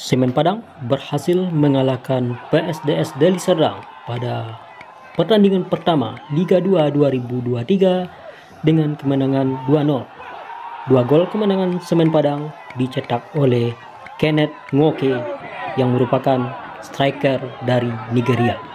Semen Padang berhasil mengalahkan PSDS Deli Serdang pada pertandingan pertama Liga 2 2023 dengan kemenangan 2-0. Dua gol kemenangan Semen Padang dicetak oleh Kenneth Ngoke yang merupakan striker dari Nigeria.